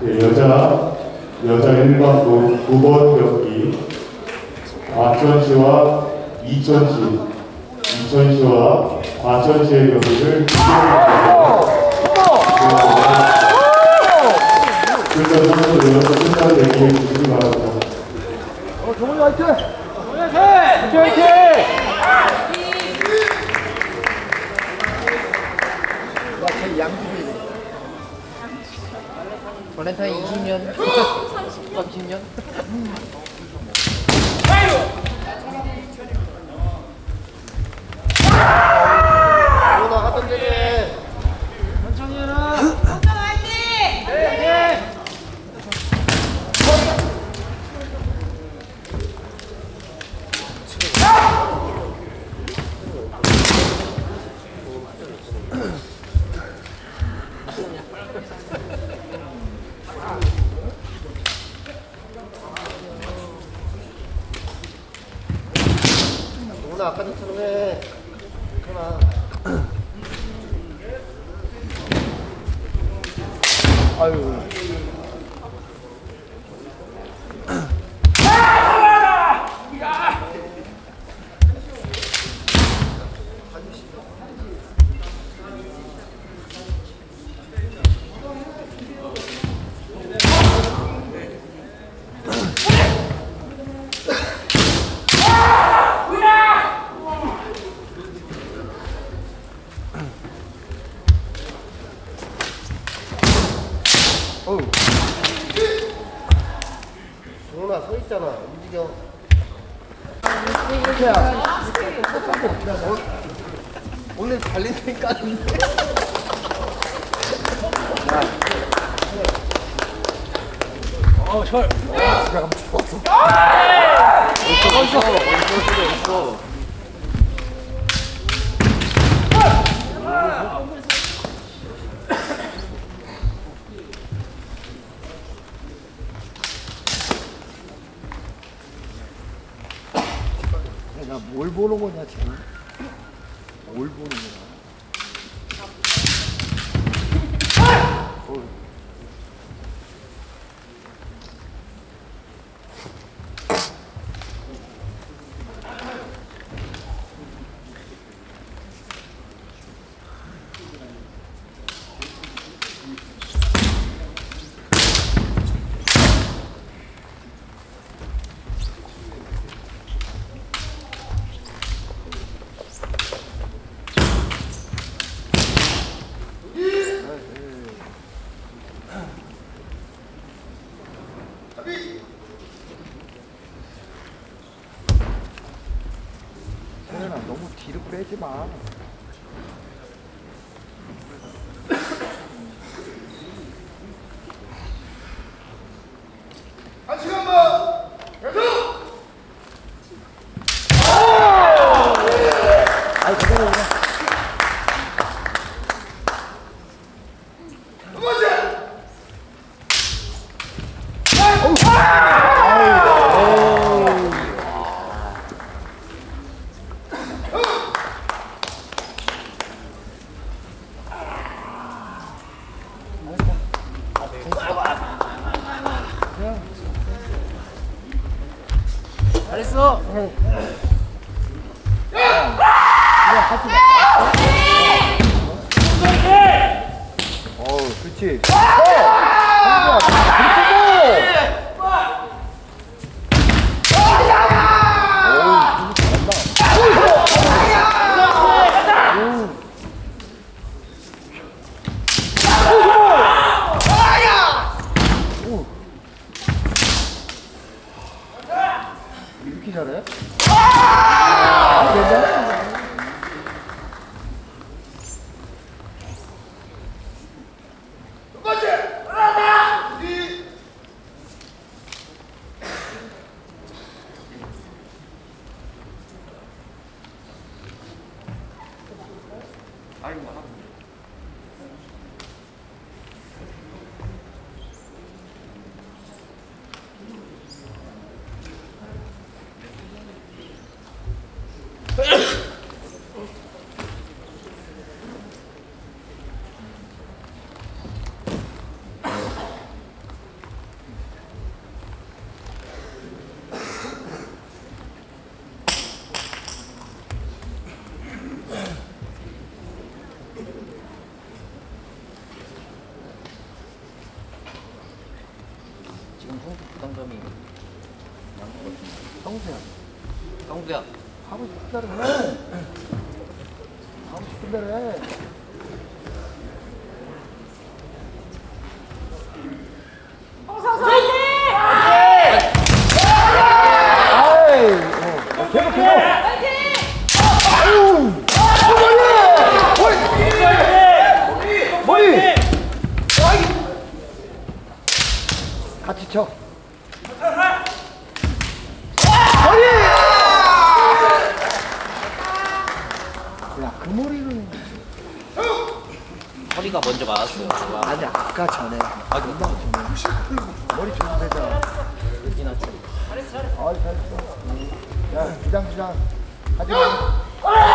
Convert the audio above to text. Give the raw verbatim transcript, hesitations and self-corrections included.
네, 여자 여자 일반부 구 번 경기 과천시와 이천시, 이천시와 과천시의 경기를 출전 선수들은 출전 대기해 주시기 바랍니다. 어, 정훈이 화이팅! 화이팅! 화이팅! 와, 제 양집이 발렌타인 이십 년, 삼십 년? 오, 나갔던 데네. 천천히 해라. 정찬 화이팅! 화이팅! 아까 전처럼 해. 괜찮아. 아유. 어우. 정훈아 서 있잖아. 움직여. 어? 오늘 달리는 까는데. 어, 절. 집에 가면 죽었어. 어딨어, 어딨어, 어딨어, 어딨어. 나 뭘 보는 거냐 지금? 뭘 보는 거야? 어. 세연아 너무 뒤로 빼지 마. 한 시간만 계속. 아이 그대로 그냥. 두 번째. 잘했어. 어우, 그렇지. 이렇게 잘해? 아, 괜찮아? 두 번째! 하나! 이! 아이고, 성대야. 하고 싶은 대로 해. 하고 싶은 대로 해. 아이, 어, 어, 계속, 계속. 아유, 머리! 머리! 머리! 같이 쳐. 머리! 야, 그 머리는. 허리가 먼저 맞았어요. 아니, 아까 전에. 아, 금방 전에. 머리 줘도 되잖아. 여기나 좀. 아, 잘했어. 야, 주장, 주장. 하지 마.